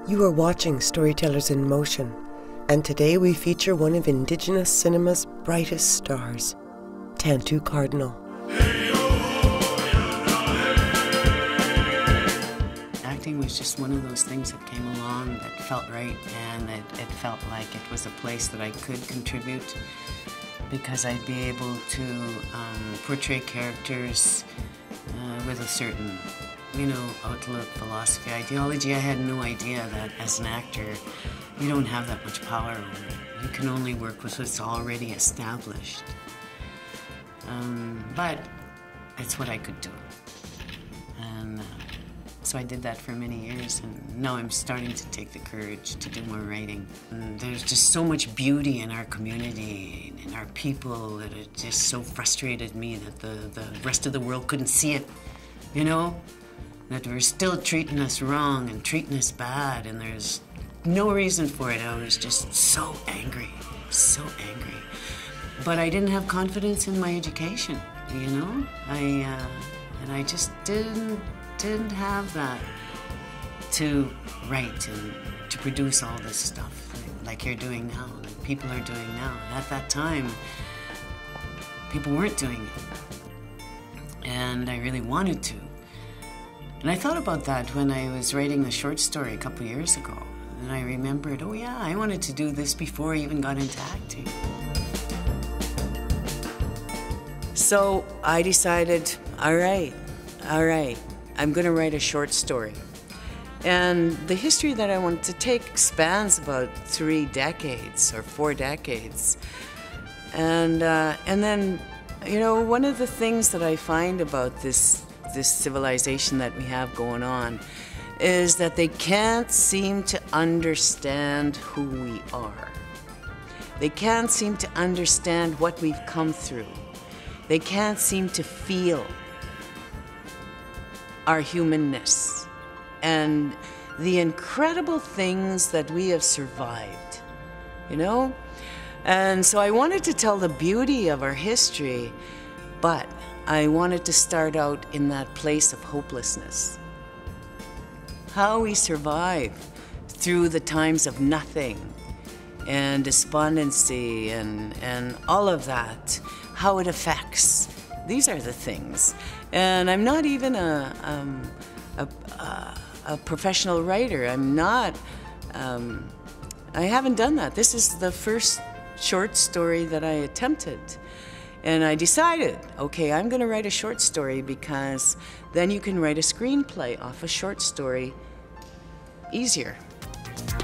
You are watching Storytellers in Motion, and today we feature one of Indigenous cinema's brightest stars, Tantoo Cardinal. Acting was just one of those things that came along that felt right, and it felt like it was a place that I could contribute because I'd be able to portray characters with a certain, outlook, philosophy, ideology. I had no idea that as an actor, you don't have that much power over it. You can only work with what's already established. But it's what I could do. And so I did that for many years, and now I'm starting to take the courage to do more writing. And there's just so much beauty in our community, in our people, that it just so frustrated me that the rest of the world couldn't see it, that we're still treating us wrong and treating us bad, and there's no reason for it. I was just so angry. But I didn't have confidence in my education, I just didn't have that to write and to produce all this stuff like you're doing now, like people are doing now. And at that time, people weren't doing it. And I really wanted to. And I thought about that when I was writing the short story a couple years ago. And I remembered, oh yeah, I wanted to do this before I even got into acting. So I decided, all right, I'm going to write a short story. And the history that I wanted to take spans about 3 decades or 4 decades. And then, one of the things that I find about this civilization that we have going on is that they can't seem to understand who we are. They can't seem to understand what we've come through. They can't seem to feel our humanness and the incredible things that we have survived, And so I wanted to tell the beauty of our history, but I wanted to start out in that place of hopelessness. How we survive through the times of nothing and despondency and all of that, how it affects. These are the things. And I'm not even a professional writer. I'm not, I haven't done that. This is the first short story that I attempted. And I decided, okay, I'm going to write a short story because then you can write a screenplay off a short story easier.